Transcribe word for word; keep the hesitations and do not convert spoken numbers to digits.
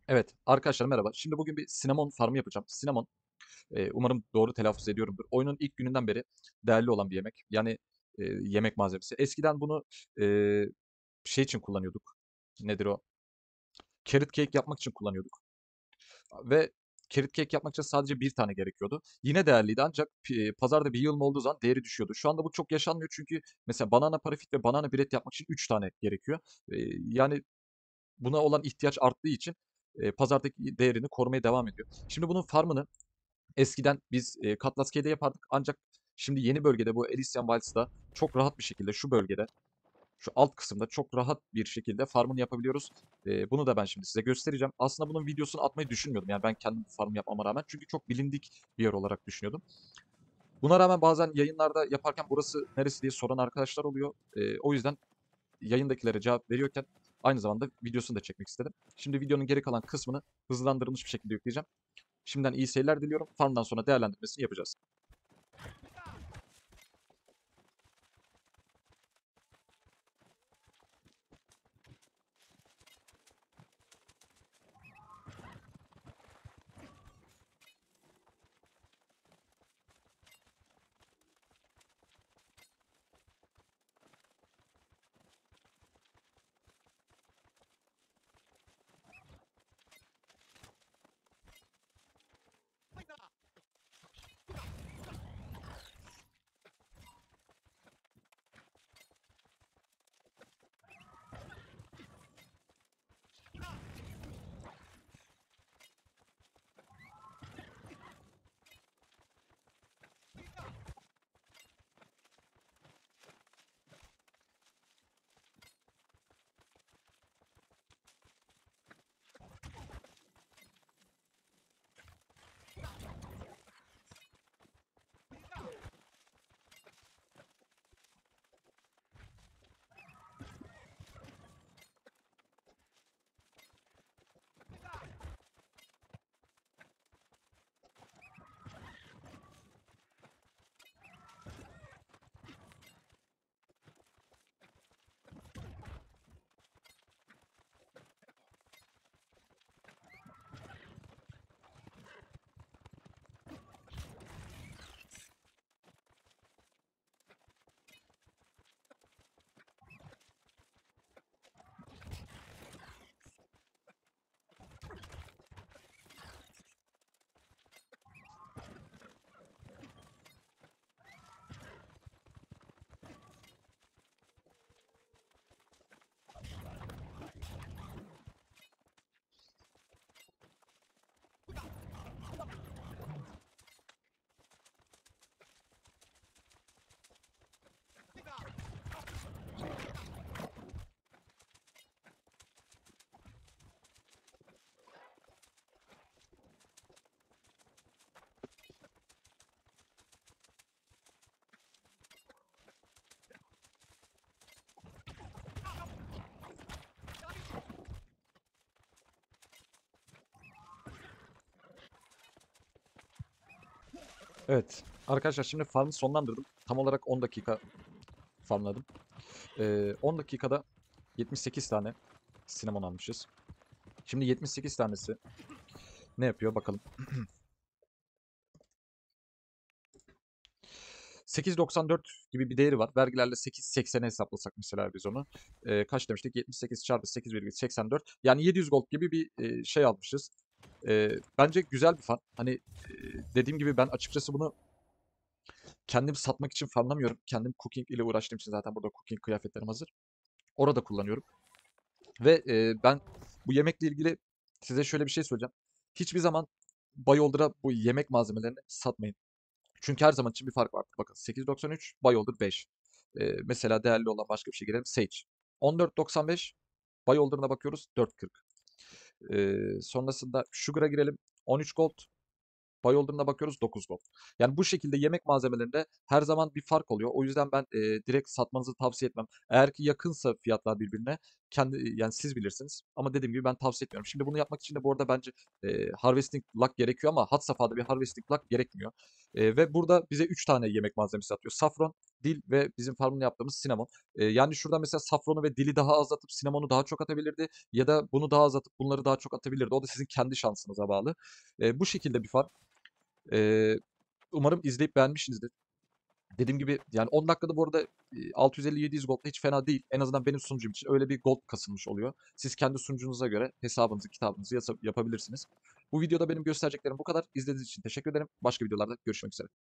Evet, arkadaşlar merhaba. Şimdi bugün bir Cinnamon farmı yapacağım. Cinnamon, eee, umarım doğru telaffuz ediyorumdur. Oyunun ilk gününden beri değerli olan bir yemek. Yani, eee, yemek malzemesi. Eskiden bunu, eee, şey için kullanıyorduk. Nedir o? Carrot cake yapmak için kullanıyorduk. Ve carrot cake yapmak için sadece bir tane gerekiyordu. Yine değerliydi ancak pi pazarda bir yığılma olduğu zaman değeri düşüyordu. Şu anda bu çok yaşanmıyor çünkü mesela banana parafit ve banana bread yapmak için üç tane gerekiyor. Eee, yani buna olan ihtiyaç arttığı için, eee, pazardaki değerini korumaya devam ediyor. Şimdi bunun farmını eskiden biz, eee, Cutlass K'de yapardık ancak şimdi yeni bölgede bu Elysian Wilds'da çok rahat bir şekilde şu bölgede, şu alt kısımda çok rahat bir şekilde farmını yapabiliyoruz. Eee, bunu da ben şimdi size göstereceğim. Aslında bunun videosunu atmayı düşünmüyordum. Yani ben kendim bu farmı yapmama rağmen çünkü çok bilindik bir yer olarak düşünüyordum. Buna rağmen bazen yayınlarda yaparken burası neresi diye soran arkadaşlar oluyor. Eee, o yüzden yayındakilere cevap veriyorken aynı zamanda videosunu da çekmek istedim. Şimdi videonun geri kalan kısmını hızlandırılmış bir şekilde yükleyeceğim. Şimdiden iyi seyirler diliyorum. Farmdan sonra değerlendirmesini yapacağız. Evet. Arkadaşlar şimdi farmı sonlandırdım. Tam olarak on dakika farmladım. Ee, on dakikada yetmiş sekiz tane cinnamon almışız. Şimdi yetmiş sekiz tanesi ne yapıyor bakalım. sekiz virgül doksan dört gibi bir değeri var. Vergilerle sekiz virgül seksene hesaplasak mesela biz onu. Ee, kaç demiştik? yetmiş sekiz çarpı sekiz virgül seksen dört. Yani yedi yüz gold gibi bir e, şey almışız. Ee, bence güzel bir farm. Hani e, dediğim gibi ben açıkçası bunu kendim satmak için farmlamıyorum. Kendim cooking ile uğraştığım için zaten burada cooking kıyafetlerim hazır. Orada kullanıyorum. Ve e, ben bu yemekle ilgili size şöyle bir şey söyleyeceğim. Hiçbir zaman Bayolder'a bu yemek malzemelerini satmayın. Çünkü her zaman için bir fark var. Bakın sekiz virgül doksan üç, Bayolder beş. E, mesela değerli olan başka bir şey girelim. Sage. on dört virgül doksan beş, Bayolder'ına bakıyoruz dört virgül kırk. E, sonrasında Sugar'a girelim. on üç gold. Bayolder'ına bakıyoruz dokuz gold. Yani bu şekilde yemek malzemelerinde her zaman bir fark oluyor. O yüzden ben e, direkt satmanızı tavsiye etmem. Eğer ki yakınsa fiyatlar birbirine kendi yani siz bilirsiniz ama dediğim gibi ben tavsiye etmiyorum. Şimdi bunu yapmak için de bu arada bence, eee, harvesting luck gerekiyor ama had safhada bir harvesting luck gerekmiyor. Eee, ve burada bize üç tane yemek malzemesi atıyor. Safran, dil ve bizim farmını yaptığımız cinnamon. Eee, yani şuradan mesela safranı ve dili daha az atıp cinnamonu daha çok atabilirdi ya da bunu daha az atıp bunları daha çok atabilirdi. O da sizin kendi şansınıza bağlı. Eee, bu şekilde bir farm. Eee, umarım izleyip beğenmişsinizdir. Dediğim gibi yani on dakikada bu arada eee, altı yüz elli yedi yüz gold da hiç fena değil. En azından benim sunucum için öyle bir gold kasılmış oluyor. Siz kendi sunucunuza göre hesabınızı, kitabınızı yasa yapabilirsiniz. Bu videoda benim göstereceklerim bu kadar. İzlediğiniz için teşekkür ederim. Başka videolarda görüşmek üzere.